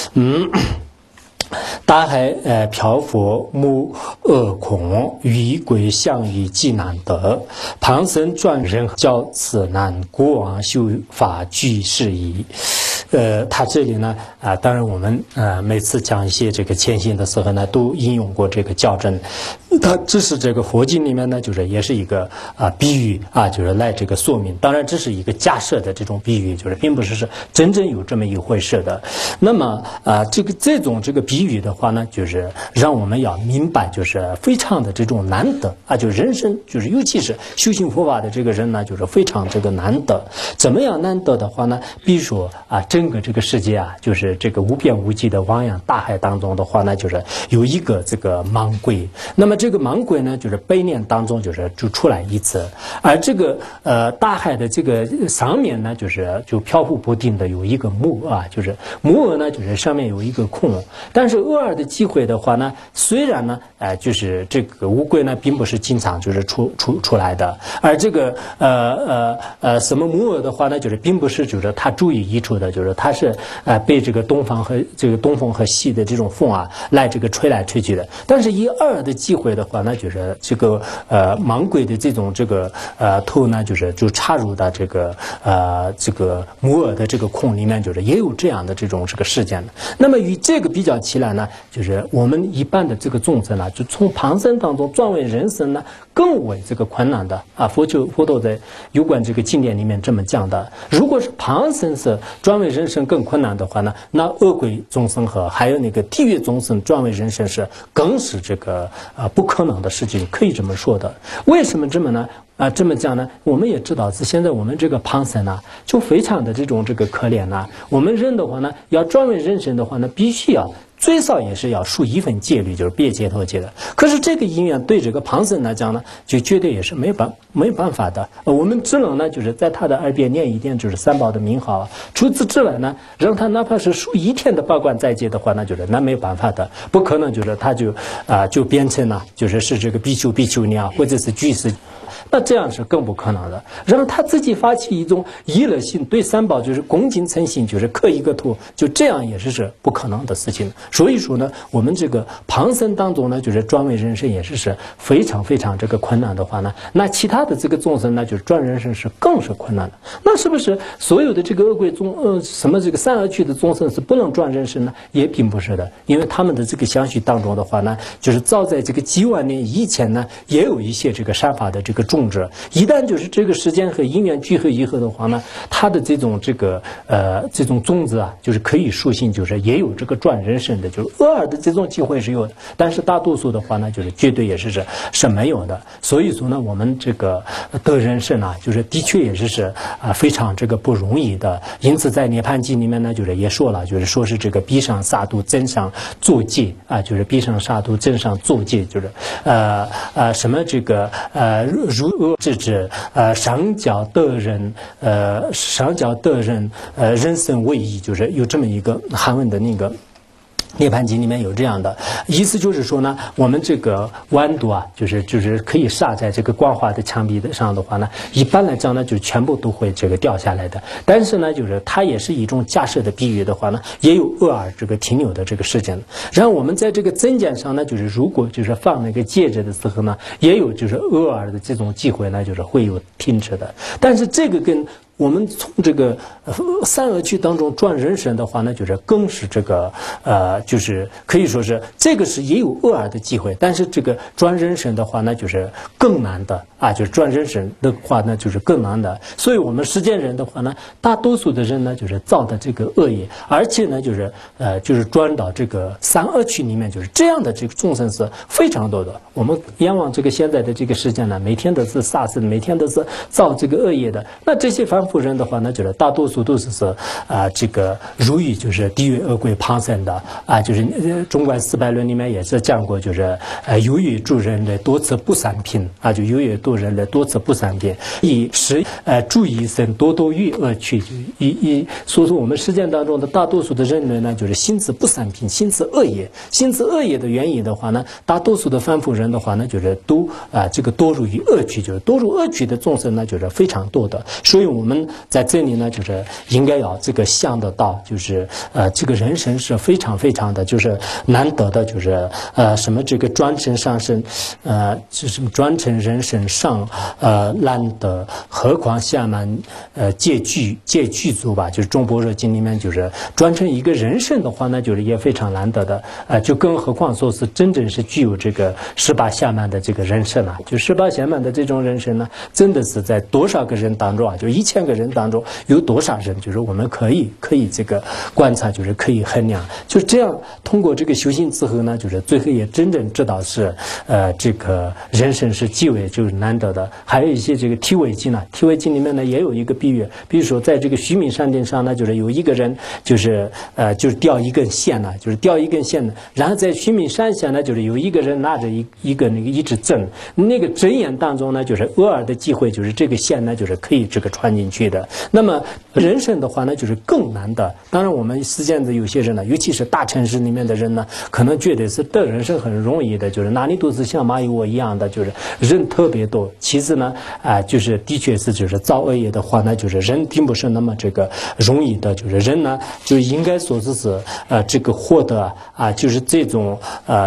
大海漂浮目恶空，鱼归相与既难得，旁生转人教此难，国王修法具事宜。他这里呢当然我们每次讲一些这个前行的时候呢，都引用过这个教证。它只是这个佛经里面呢，就是也是一个比喻啊，就是来这个说明。当然这是一个假设的这种比喻，就是并不是真正有这么一回事的。那么这种比喻的话呢，就是让我们要明白，就是非常的这种难得啊，就人生就是尤其是修行佛法的这个人呢，就是非常这个难得。怎么样难得的话呢？比如说整个这个世界啊，就是这个无边无际的汪洋大海当中的话呢，就是有一个这个盲龟。那么这这个猛鬼呢，就是100年当中就出来一次，而这个大海的这个上面呢，就漂浮不定的有一个木啊，就是木额呢，就是上面有一个空。但是偶尔的机会的话呢，虽然呢，就是这个乌龟呢，并不是经常就是出来的，而这个什么木额的话呢，就是并不是就是它注意移出的，就是它是被这个东风和西的这种风啊来这个吹来吹去的。但是偶尔的机会的话呢，就是这个猛鬼的这种这个头呢，就插入到这个木额的这个空里面，就是也有这样的这种这个事件的。那么与这个比较起来呢，就是我们一般的这个众生呢，就从旁生当中转为人生呢，更为这个困难的啊。佛陀在有关这个经典里面这么讲的。如果是旁生是转为人生更困难的话呢，那恶鬼众生和还有那个地狱众生转为人生是更是这个不可能的事情，可以这么说的。为什么这么呢？这么讲呢，我们也知道是现在我们这个旁生呢，就非常的这种这个可怜呐。我们人的话呢，要转为人生的话呢，必须要最少也是要树一份戒律，就是别解脱戒的。可是这个因缘对这个旁生来讲呢，就绝对也是没办法的。我们只能呢，就是在他的耳边念一点就是三宝的名号。除此之外呢，让他哪怕是树一天的八关斋戒的话，那就是那没办法的，不可能就是他就变成了是这个比丘比丘尼啊，或者是居士。那这样是更不可能的。让他自己发起一种依乐心，对三宝就是恭敬诚心，就是磕一个头，就这样也是不可能的事情。所以说呢，我们这个旁生当中呢，就是转为人生也是非常非常这个困难的话呢，那其他的这个众生呢，就是转人生是更是困难的。那是不是所有的这个恶鬼什么这个三恶趣的众生是不能转人生呢？也并不是的，因为他们的这个相续当中的话呢，就是早在这个几万年以前呢，也有一些这个善法的这个种植。一旦就是这个时间和因缘聚合以后的话呢，它的这种这种种子啊，就是可以树性，就是也有这个转人生的，就是偶尔的这种机会是有的，但是大多数的话呢，就是绝对也是没有的。所以说呢，我们这个得人生啊，就是的确也是非常这个不容易的。因此在涅槃经里面呢，就是也说了，就是说是这个彼上萨度真上作戒啊，就是彼上萨度真上作戒，就是什么这个如恶之之上教得人人生为义，就是有这么一个韩文的那个涅槃经里面有这样的意思，就是说呢，我们这个豌豆啊，就是可以撒在这个光滑的墙壁上的话呢，一般来讲呢，就全部都会这个掉下来的。但是呢，就是它也是一种假设的比喻的话呢，也有偶尔这个停留的这个事情。然后我们在这个增减上呢，就是如果就是放那个戒指的时候呢，也有就是偶尔的这种机会呢，就是会有停止的。但是这个跟我们从这个三恶趣当中转人生的话呢，就是更是这个就是可以说是这个是也有偶尔的机会，但是这个转人生的话呢，就是更难的啊，就是转人生的话呢，就是更难的。所以我们世间人的话呢，大多数的人呢，就是造的这个恶业，而且呢，就是转到这个三恶趣里面，就是这样的这个众生是非常多的。我们仰望这个现在的这个世界呢，每天都是杀生，每天都是造这个恶业的，那这些凡夫人的话呢，就是大多数都是这个如于就是地狱恶鬼旁生的啊，就是中观400论里面也是讲过，就是由于诸人类多次不善品啊，就由于多人类多次不善品，以使注意生多于恶趣，就所以说我们实践当中的大多数的人类呢，就是心持不善品，心持恶业，心持恶业的原因的话呢，大多数的凡夫人的话呢，就是都这个多入于恶趣，就是多入恶趣的众生呢，就是非常多的。所以我们在这里呢，就是应该要这个想得到，就是这个人生是非常非常的，就是难得的，就是什么这个转成上升，是什么转成人生上难得，何况下面借具足吧，就是《中般若经》里面就是转成一个人生的话呢，就是也非常难得的，就更何况说是真正是具有这个18下曼的这个人生啊，就18下曼的这种人生呢，真的是在多少个人当中啊，就1000 个人当中有多少人，就是我们可以这个观察，就是可以衡量，就这样通过这个修行之后呢，就是最后也真正知道是这个人生是极为就是难得的。还有一些这个提围经呢，提围经里面呢也有一个比喻，比如说在这个须弥山顶上呢，就是有一个人就是吊一根线呢，就是吊一根线呢，然后在须弥山下呢，就是有一个人拿着一支针，那个针眼当中呢，就是偶尔的机会，就是这个线呢，就是可以这个穿进去的。那么人生的话呢，就是更难的。当然我们实践的有些人呢，尤其是大城市里面的人呢，可能觉得是得人生很容易的，就是哪里都是像蚂蚁窝一样的，就是人特别多。其实呢，就是的确是就是造恶业的话呢，就是人并不是那么这个容易的，就是人呢就应该说是这个获得就是这种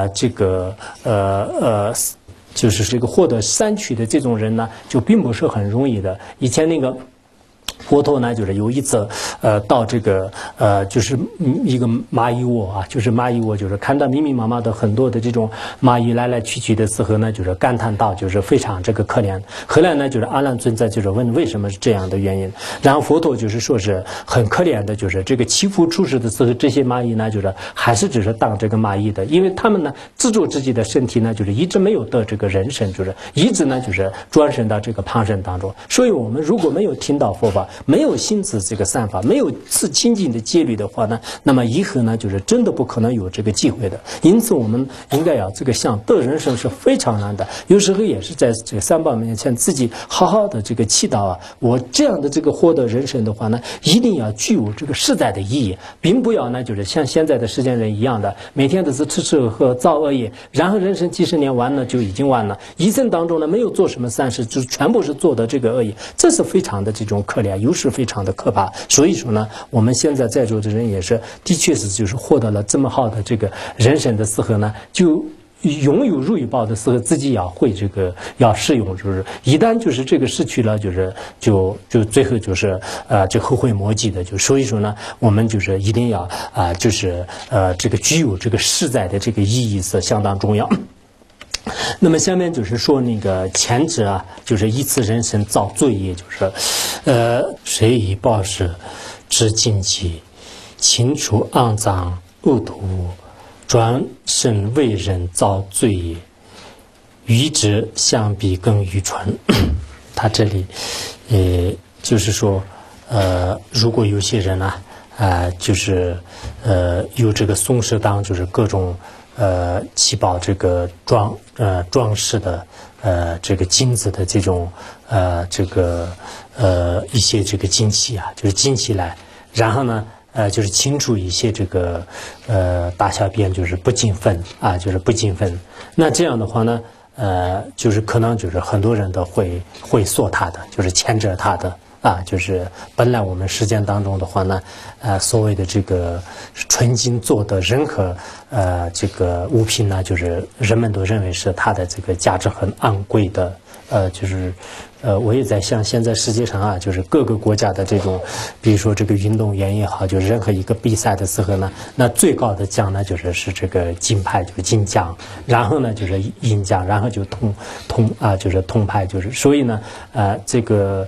就是这个获得三取的这种人呢，就并不是很容易的。以前那个佛陀呢，就是有一次，到这个就是一个蚂蚁窝就是蚂蚁窝，就是看到密密麻麻的很多的这种蚂蚁来来去去的时候呢，就是感叹到就是非常这个可怜。后来呢，就是阿难尊者就是问为什么是这样的原因，然后佛陀就是说是很可怜的，就是这个起伏出世的时候，这些蚂蚁呢，就是还是只是当这个蚂蚁的，因为他们呢自助自己的身体呢，就是一直没有得这个人身，就是一直呢就是转生到这个旁生当中。所以我们如果没有听到佛法，没有心持这个善法，没有自清净的戒律的话呢，那么以后呢，就是真的不可能有这个机会的。因此，我们应该要这个想得人生是非常难的。有时候也是在这个三宝面前自己好好的这个祈祷我这样的这个获得人生的话呢，一定要具有这个实在的意义，并不要呢就是像现在的世间人一样的，每天都是吃吃喝喝造恶业，然后人生几十年完了就已经完了，一生当中呢没有做什么善事，就全部是做的这个恶业，这是非常的这种可怜，有时非常的可怕。所以说呢，我们现在在座的人也是的确是就是获得了这么好的这个人生的时候呢，就拥有如意报的时候，自己要会这个要适用，就是一旦就是这个失去了，就最后就是就后悔莫及的。就所以说呢，我们就是一定要就是这个具有这个实在的这个意义是相当重要。那么下面就是说那个前者就是一次人生造罪业，就是谁以报时知禁忌，清除肮脏恶毒，转生为人造罪业，愚之相比更愚蠢。他这里就是说如果有些人就是有这个松狮当就是各种七宝这个装饰的这个金子的这种这个一些这个金器就是金起来，然后呢就是清除一些这个大小便就是不净分就是不净分。那这样的话呢就是可能就是很多人都会说他的，就是牵着他的就是本来我们实践当中的话呢所谓的这个纯金做的任何这个物品呢，就是人们都认为是它的这个价值很昂贵的就是我也在想，现在世界上就是各个国家的这种，比如说这个运动员也好，就任何一个比赛的时候呢，那最高的奖呢是这个金牌，就是金奖，然后呢就是银奖，然后就就是铜牌，就是所以呢这个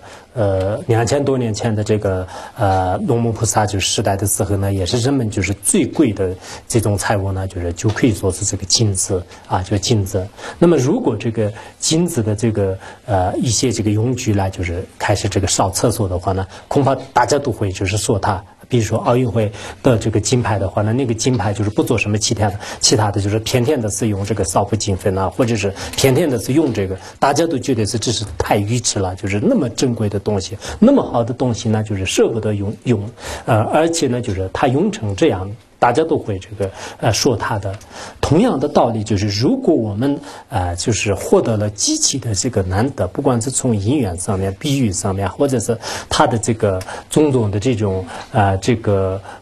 2000多年前的这个龙母菩萨就是时代的时候呢，也是人们就是最贵的这种财物呢，就可以说是这个金子就是金子。那么如果这个金子的这个一些这个用具来就是开始这个扫厕所的话呢，恐怕大家都会就是说它。比如说奥运会的这个金牌的话呢，那个金牌就是不做什么其他的，就是天天的是用这个扫不净分或者是天天的是用这个，大家都觉得这是太愚痴了，就是那么珍贵的东西，那么好的东西呢，就是舍不得用，而且呢，就是它用成这样。大家都会这个说他的。同样的道理，就是如果我们就是获得了极其的这个难得，不管是从因缘上面、比喻上面，或者是他的这个种种的这种这个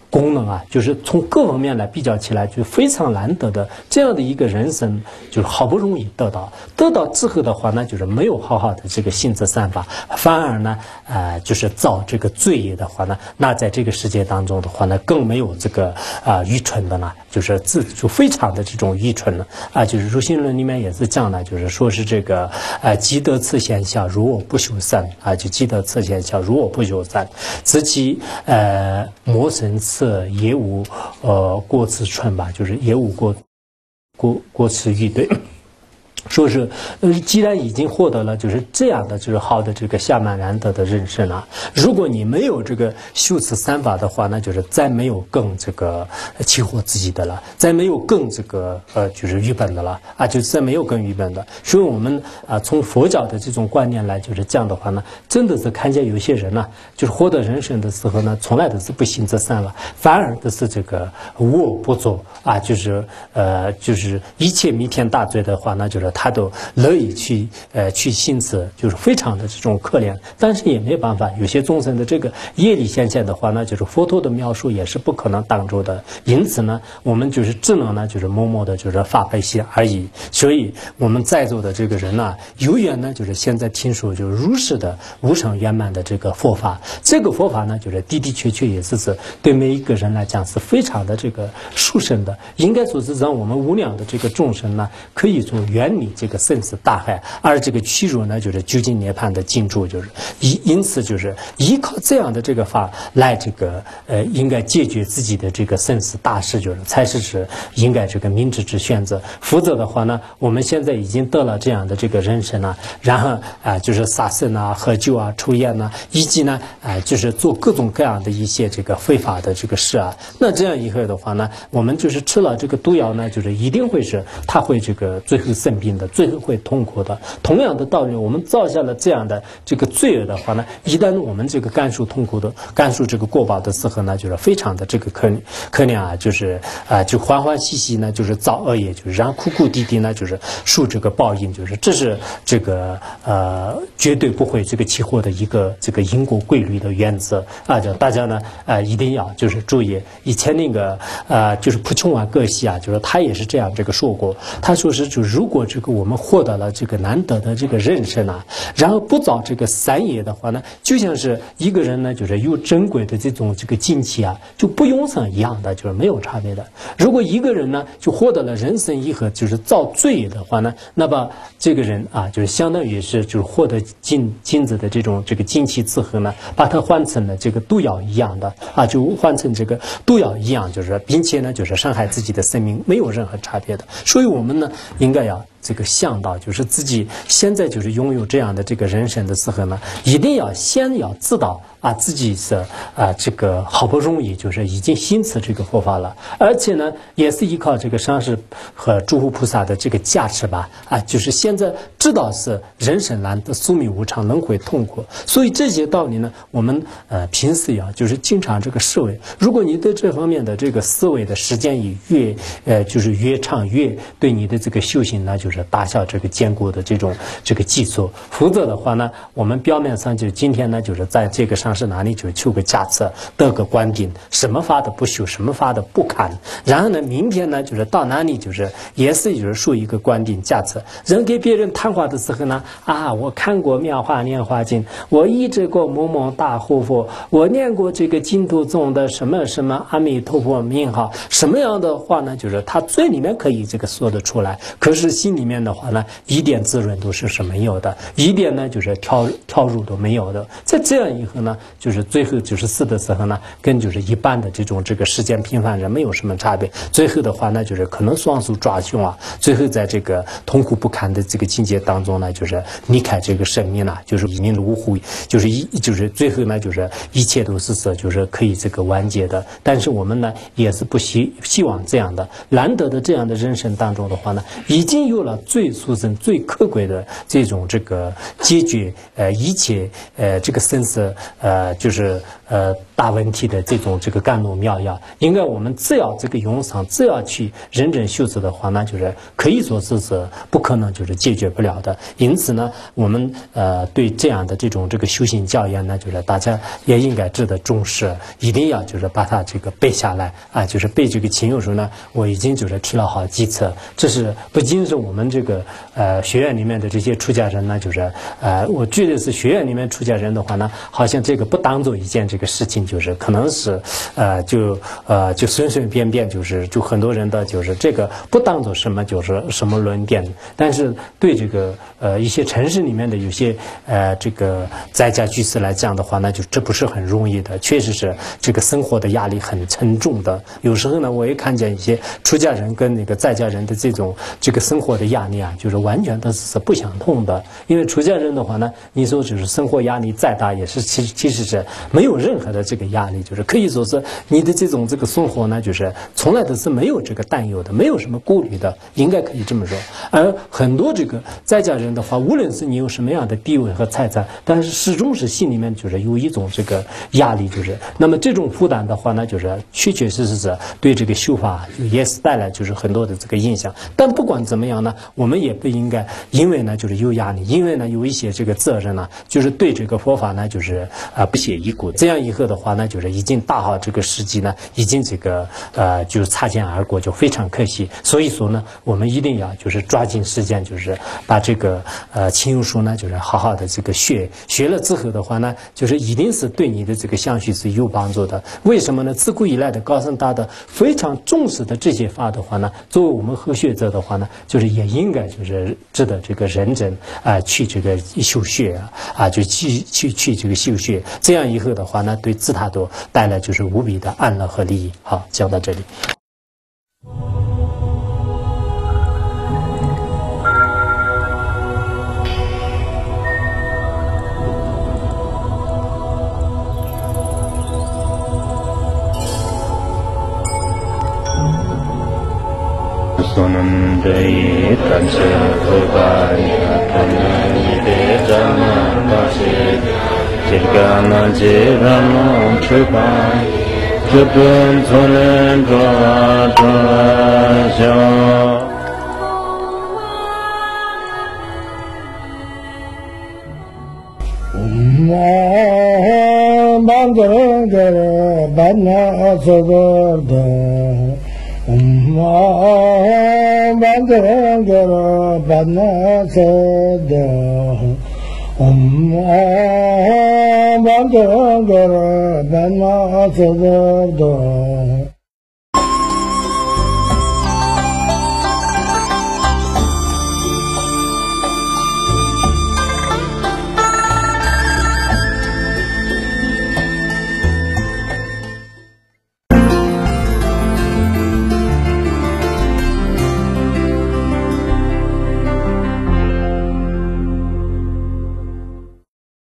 功能啊，就是从各方面来比较起来，就非常难得的这样的一个人生，就是好不容易得到之后的话呢，就是没有好好的这个信自善法，反而呢，就是造这个罪业的话呢，那在这个世界当中的话呢，更没有这个愚蠢的呢，就是就非常的这种愚蠢了啊，就是入心论里面也是讲的，就是说是这个积德次贤孝，如我不修善啊，就积德次贤孝，如我不修善，此其魔神次也无过次春吧，就是也无过次欲，对。说是，既然已经获得了就是这样的就是好的这个下曼难得的人生了，如果你没有这个修持三法的话，那就是再没有更这个起惑自己的了，再没有更这个就是愚笨的了啊，就再没有更愚笨的。所以我们从佛教的这种观念来就是这样的话呢，真的是看见有些人呢，就是获得人生的时候呢，从来都是不行这三法，反而都是这个无我不作啊，就是一切弥天大罪的话，那就是他都乐意去行持，就是非常的这种可怜，但是也没办法，有些众生的这个业力显现的话呢，就是佛陀的描述也是不可能当住的，因此呢，我们就是只能呢，就是默默的就是发悲心而已。所以我们在座的这个人呢，有缘呢，就是现在听说就是如是的无上圆满的这个佛法，这个佛法呢，就是的确也是对每一个人来讲是非常的这个殊胜的，应该说是让我们无量的这个众生呢，可以说远离这个生死大海，而这个屈辱呢，就是究竟涅槃的进驻，就是因此就是依靠这样的这个法来这个应该解决自己的这个生死大事，就是才是应该这个明智之选择。否则的话呢，我们现在已经得了这样的这个人生了，然后就是杀生啊、喝酒啊、抽烟呐，以及呢就是做各种各样的一些这个非法的这个事啊。那这样以后的话呢，我们就是吃了这个毒药呢，就是一定会是他会这个最后生病的，最后会痛苦的。同样的道理，我们造下了这样的这个罪恶的话呢，一旦我们这个感受痛苦的、感受这个过报的时候呢，就是非常的这个可怜啊，就是就欢欢喜喜呢，就是造恶业，就是然后苦苦滴滴呢，就是受这个报应，就是这是这个绝对不会这个起惑的一个这个因果规律的原则啊，就大家呢一定要就是注意。以前那个就是普琼瓦格西啊，就是他也是这样这个说过，他说是就如果这个我们获得了这个难得的这个人生啊，然后不造这个三业的话呢，就像是一个人呢，就是有珍贵的这种这个精气啊，就不用上一样的，就是没有差别的。如果一个人呢，就获得了人生以后就是造罪业的话呢，那么这个人啊，就是相当于是就是获得金子的这种这个精气之后呢，把它换成了这个毒药一样的啊，就换成这个毒药一样，就是并且呢，就是伤害自己的生命，没有任何差别的。所以我们呢，应该要这个想到，就是自己现在就是拥有这样的这个人生的时候呢，一定要先要知道啊，自己是这个好不容易就是已经行持这个佛法了，而且呢，也是依靠这个上师和诸佛菩萨的这个加持吧，就是现在知道是人生难得、宿命无常、轮回痛苦，所以这些道理呢，我们平时呀，就是经常这个思维。如果你对这方面的这个思维的时间就是越长，越对你的这个修行呢，就是打下这个坚固的这个基础。否则的话呢，我们表面上就今天呢，就是在这个上师哪里就求个加持，得个观顶，什么法都不修，什么法都不看。然后呢，明天呢，就是到哪里就是也是就是说一个观顶加持。人给别人谈话的时候呢，我看过《妙法莲华经》，我依这个某某大护佛，我念过这个净土宗的什么什么阿弥陀佛名号，什么样的话呢，就是他嘴里面可以这个说得出来，可是心里面的话呢，一点滋润都是没有的，一点呢就是跳入都没有的。在这样以后呢，就是最后就是死的时候呢，跟就是一般的这个世间平凡人没有什么差别。最后的话呢，就是可能双手抓胸啊，最后在这个痛苦不堪的这个境界当中呢，就是离开这个生命了，就是以命如虎，就是最后呢，就是一切都是就是可以这个完结的。但是我们呢，也是不希望这样的难得的这样的人生当中的话呢，已经有了了最殊胜、最可贵的这种这个解决一切这个生死就是大问题的这种这个甘露妙药。应该我们只要这个用上，只要去认真修持的话，那就是可以说是不可能就是解决不了的。因此呢，我们对这样的这种这个修行教研呢，就是大家也应该值得重视，一定要就是把它这个背下来啊，就是背这个勤用书呢，我已经就是提了好几次。这是不仅是我们这个学院里面的这些出家人呢，就是我觉得是学院里面出家人的话呢，好像这个不当做一件这个事情，就是可能是就随随便便就很多人的就是这个不当做什么就是什么论点，但是对这个一些城市里面的有些这个在家居士来讲的话呢，就这不是很容易的，确实是这个生活的压力很沉重的。有时候呢，我也看见一些出家人跟那个在家人的这个生活的压力啊，就是完全都是不相同的。因为出家人的话呢，你说就是生活压力再大，也是其实是没有任何的这个压力，就是可以说是你的这个生活呢，就是从来都是没有这个担忧的，没有什么顾虑的，应该可以这么说。而很多这个在家人的话，无论是你有什么样的地位和财产，但是始终是心里面就是有一种这个压力，就是那么这种负担的话呢，就是确实是对这个修法也是带来就是很多的这个影响。但不管怎么样呢，我们也不应该因为呢就是有压力，因为呢有一些这个责任呢，就是对这个佛法呢就是不屑一顾。这样以后的话呢，就是已经大好这个时机呢，已经这个就是擦肩而过，就非常可惜。所以说呢，我们一定要就是抓紧时间，就是把这个勤用书呢，就是好好的这个学了之后的话呢，就是一定是对你的这个相续是有帮助的。为什么呢？自古以来的高僧大德非常重视的这些法的话呢，作为我们和学者的话呢，就是也应该就是值得这个认真去这个修学就去这个修学，这样以后的话呢，对自他都带来就是无比的安乐和利益。好，讲到这里。 Sonam Dei Tanse Kobai Tanani De Jama Basi Jirgana Jirano Chubai Jubun Zonen Dwa Dwa Jam Bangarangara Bana Sagarda Bangarangara Bana Sada Bangarangara Bana Sada